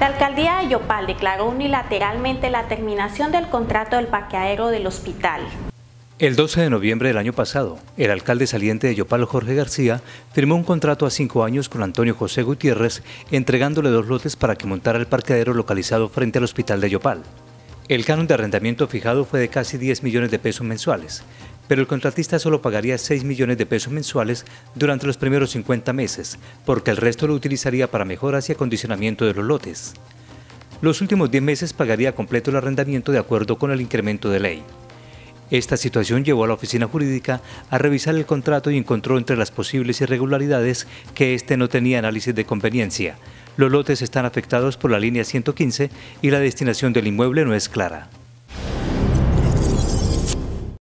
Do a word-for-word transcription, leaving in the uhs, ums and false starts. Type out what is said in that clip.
La alcaldía de Yopal declaró unilateralmente la terminación del contrato del parqueadero del hospital. El doce de noviembre del año pasado, el alcalde saliente de Yopal, Jorge García, firmó un contrato a cinco años con Antonio José Gutiérrez, entregándole dos lotes para que montara el parqueadero localizado frente al hospital de Yopal. El canon de arrendamiento fijado fue de casi diez millones de pesos mensuales, pero el contratista solo pagaría seis millones de pesos mensuales durante los primeros cincuenta meses, porque el resto lo utilizaría para mejoras y acondicionamiento de los lotes. Los últimos diez meses pagaría completo el arrendamiento de acuerdo con el incremento de ley. Esta situación llevó a la oficina jurídica a revisar el contrato y encontró entre las posibles irregularidades que este no tenía análisis de conveniencia. Los lotes están afectados por la línea ciento quince y la destinación del inmueble no es clara.